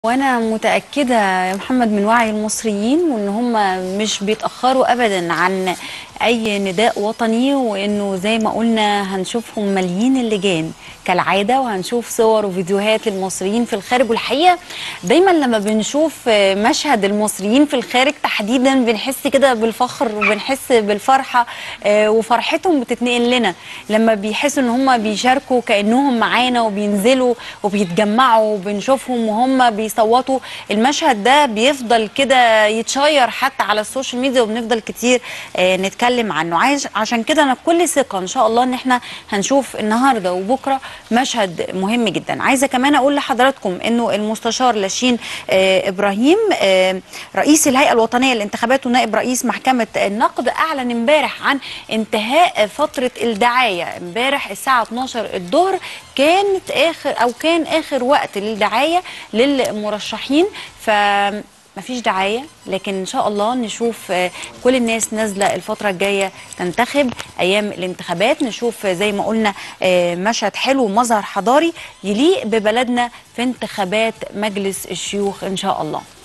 وانا متأكدة يا محمد من وعي المصريين وان هم مش بيتأخروا ابدا عن اي نداء وطني، وانه زي ما قلنا هنشوفهم مليين اللجان كالعادة، وهنشوف صور وفيديوهات للمصريين في الخارج. والحقيقة دايما لما بنشوف مشهد المصريين في الخارج تحديدا بنحس كده بالفخر وبنحس بالفرحة، وفرحتهم بتتنقل لنا لما بيحسوا ان هم بيشاركوا كأنهم معانا وبينزلوا وبيتجمعوا وبنشوفهم وهم بيصوتوا. المشهد ده بيفضل كده يتشير حتى على السوشيال ميديا وبنفضل كتير نتكلم عنه. عشان كده انا بكل ثقة ان شاء الله ان احنا هنشوف النهاردة وبكرة مشهد مهم جدا. عايزة كمان اقول لحضراتكم انه المستشار لاشين ابراهيم رئيس الهيئة الوطنية للانتخابات ونائب رئيس محكمة النقد اعلن امبارح عن انتهاء فترة الدعاية. امبارح الساعة 12 الظهر كان اخر وقت للدعاية للمرشحين، مفيش دعاية، لكن ان شاء الله نشوف كل الناس نازلة الفترة الجاية تنتخب ايام الانتخابات. نشوف زي ما قلنا مشهد حلو ومظهر حضاري يليق ببلدنا في انتخابات مجلس الشيوخ ان شاء الله.